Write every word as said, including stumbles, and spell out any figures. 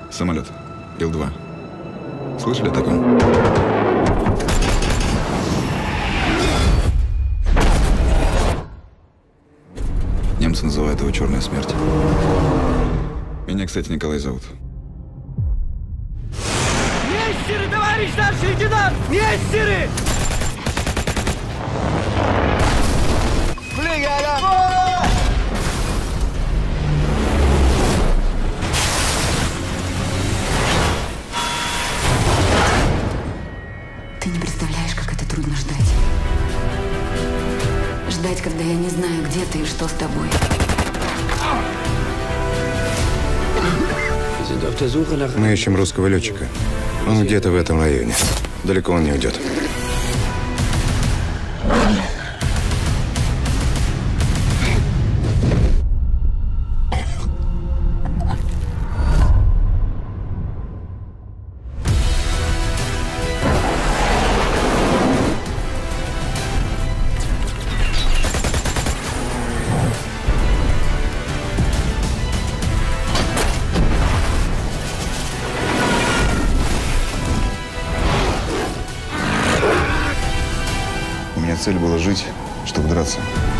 Самолет. Ил два. Слышали о таком? Немцы называют его «Черная смерть». Меня, кстати, Николай зовут. Мессеры, товарищ старший лейтенант! Мессеры! Ты не представляешь, как это трудно ждать. Ждать, когда я не знаю, где ты и что с тобой. Мы ищем русского летчика. Он где-то в этом районе. Далеко он не уйдет. У меня цель была жить, чтобы драться.